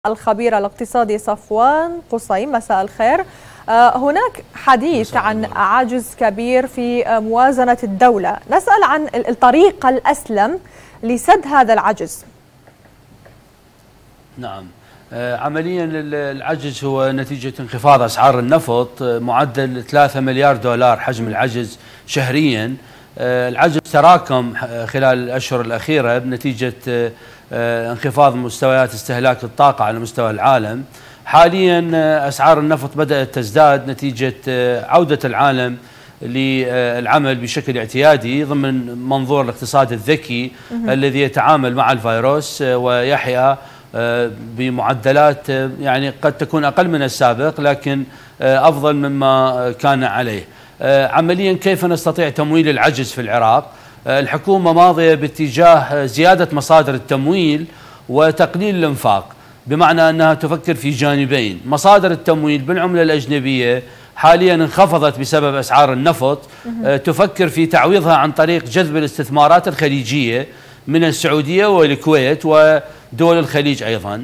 الخبير الاقتصادي صفوان قصيم، مساء الخير. هناك حديث عن عجز كبير في موازنة الدولة، نسأل عن الطريقة الأسلم لسد هذا العجز. نعم، عمليا العجز هو نتيجة انخفاض أسعار النفط، معدل 3 مليار دولار حجم العجز شهريا. العجز تراكم خلال الأشهر الأخيرة بنتيجة انخفاض مستويات استهلاك الطاقة على مستوى العالم. حاليا أسعار النفط بدأت تزداد نتيجة عودة العالم للعمل بشكل اعتيادي ضمن منظور الاقتصاد الذكي الذي يتعامل مع الفيروس ويحيا بمعدلات يعني قد تكون أقل من السابق لكن أفضل مما كان عليه. عمليا كيف نستطيع تمويل العجز في العراق؟ الحكومة ماضية باتجاه زيادة مصادر التمويل وتقليل الانفاق، بمعنى أنها تفكر في جانبين. مصادر التمويل بالعملة الأجنبية حاليا انخفضت بسبب أسعار النفط، تفكر في تعويضها عن طريق جذب الاستثمارات الخليجية من السعودية والكويت ودول الخليج أيضا.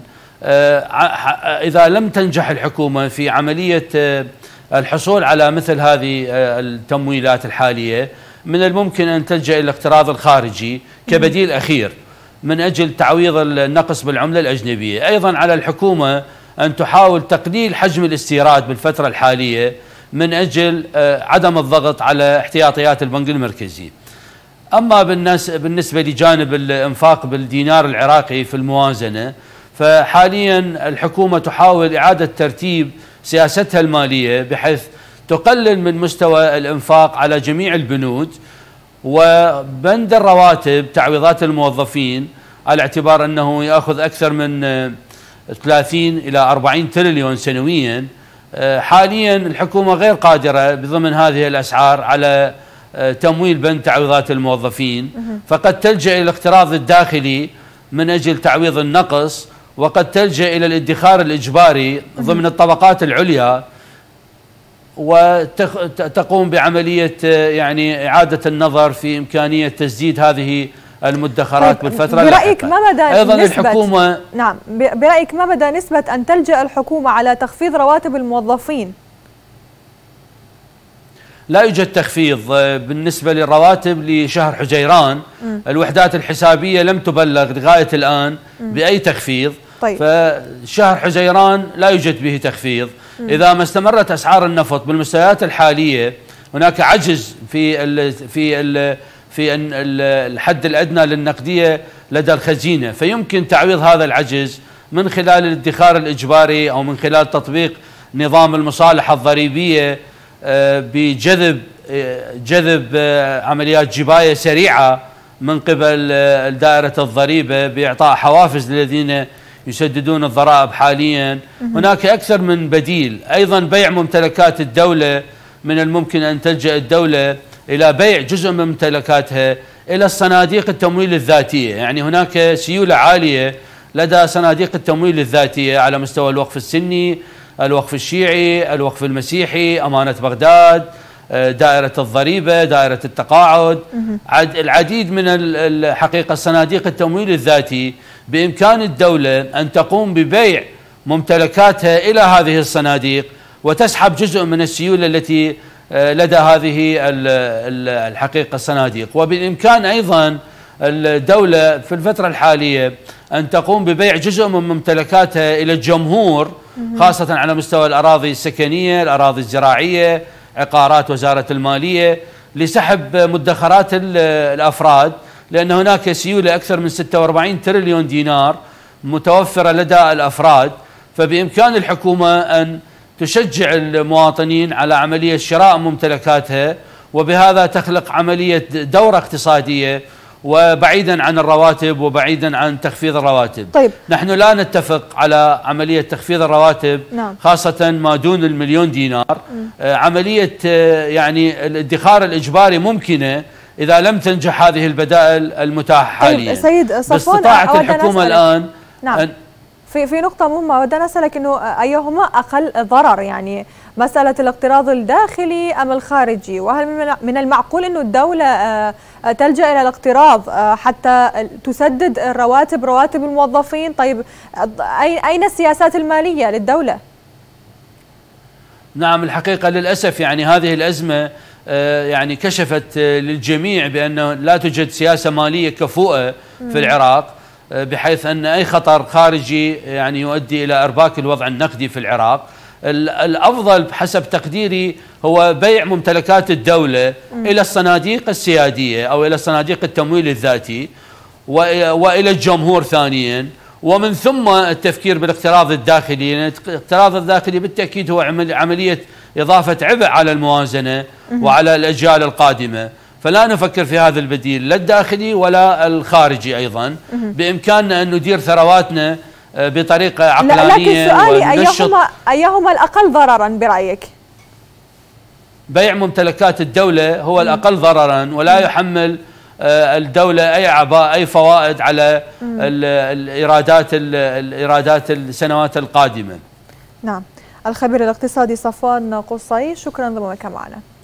إذا لم تنجح الحكومة في عملية الحصول على مثل هذه التمويلات الحالية، من الممكن أن تلجأ إلى الاقتراض الخارجي كبديل أخير من أجل تعويض النقص بالعملة الأجنبية. أيضا على الحكومة أن تحاول تقليل حجم الاستيراد بالفترة الحالية من أجل عدم الضغط على احتياطيات البنك المركزي. أما بالنسبة لجانب الإنفاق بالدينار العراقي في الموازنة، فحاليا الحكومة تحاول إعادة ترتيب سياستها المالية بحيث تقلل من مستوى الإنفاق على جميع البنود، وبند الرواتب تعويضات الموظفين على اعتبار أنه يأخذ أكثر من 30 إلى 40 تريليون سنويا. حاليا الحكومة غير قادرة بضمن هذه الأسعار على تمويل بند تعويضات الموظفين، فقد تلجأ إلى الاقتراض الداخلي من أجل تعويض النقص، وقد تلجأ إلى الادخار الإجباري ضمن الطبقات العليا، وتقوم بعملية يعني إعادة النظر في إمكانية تسديد هذه المدخرات بالفترة برأيك ما مدى أيضا الحكومة برأيك ما مدى نسبة أن تلجأ الحكومة على تخفيض رواتب الموظفين؟ لا يوجد تخفيض بالنسبة للرواتب لشهر حزيران. الوحدات الحسابية لم تبلغ لغاية الآن بأي تخفيض. طيب. فشهر حزيران لا يوجد به تخفيض. إذا ما استمرت أسعار النفط بالمستويات الحالية، هناك عجز في الحد الأدنى للنقدية لدى الخزينة، فيمكن تعويض هذا العجز من خلال الادخار الإجباري أو من خلال تطبيق نظام المصالحة الضريبية بجذب عمليات جباية سريعة من قبل دائرة الضريبة بإعطاء حوافز للذين يسددون الضرائب حاليا. هناك أكثر من بديل. أيضا بيع ممتلكات الدولة، من الممكن أن تلجأ الدولة إلى بيع جزء من ممتلكاتها إلى الصناديق التمويل الذاتية. يعني هناك سيولة عالية لدى صناديق التمويل الذاتية على مستوى الوقف السني، الوقف الشيعي، الوقف المسيحي، أمانة بغداد، دائرة الضريبة، دائرة التقاعد، العديد من الحقيقة صناديق التمويل الذاتي. بإمكان الدولة أن تقوم ببيع ممتلكاتها إلى هذه الصناديق وتسحب جزء من السيولة التي لدى هذه الحقيقة الصناديق. وبالإمكان أيضا الدولة في الفترة الحالية أن تقوم ببيع جزء من ممتلكاتها إلى الجمهور، خاصة على مستوى الأراضي السكنية، الأراضي الزراعية، عقارات وزارة المالية، لسحب مدخرات الأفراد، لأن هناك سيولة أكثر من 46 تريليون دينار متوفرة لدى الأفراد. فبإمكان الحكومة أن تشجع المواطنين على عملية شراء ممتلكاتها، وبهذا تخلق عملية دورة اقتصادية وبعيدا عن الرواتب وبعيدا عن تخفيض الرواتب. طيب. نحن لا نتفق على عملية تخفيض الرواتب. نعم. خاصة ما دون المليون دينار. عملية يعني الادخار الإجباري ممكنة إذا لم تنجح هذه البدائل المتاحة حاليا. طيب سيد صفوان، باستطاعة الحكومة الآن نعم. في نقطة مهمة ودنا أسألك أنه أيهما أقل ضرر، يعني مسألة الاقتراض الداخلي أم الخارجي؟ وهل من المعقول أنه الدولة تلجأ إلى الاقتراض حتى تسدد رواتب الموظفين؟ طيب أين السياسات المالية للدولة؟ نعم، الحقيقة للأسف يعني هذه الأزمة يعني كشفت للجميع بأنه لا توجد سياسة مالية كفؤة في العراق، بحيث أن أي خطر خارجي يعني يؤدي إلى إرباك الوضع النقدي في العراق. الأفضل بحسب تقديري هو بيع ممتلكات الدولة إلى الصناديق السيادية أو إلى صناديق التمويل الذاتي وإلى الجمهور ثانيا، ومن ثم التفكير بالاقتراض الداخلي، لأن الاقتراض الداخلي بالتأكيد هو عملية إضافة عبء على الموازنة وعلى الأجيال القادمة، فلا نفكر في هذا البديل لا الداخلي ولا الخارجي. أيضا بإمكاننا أن ندير ثرواتنا بطريقة عقلانية. لكن سؤالي أيهما الأقل ضررا برأيك؟ بيع ممتلكات الدولة هو الأقل ضررا، ولا يحمل الدولة أي أعباء أي فوائد على الإيرادات السنوات القادمة. نعم. الخبير الاقتصادي صفوان قصي، شكرا لك معنا.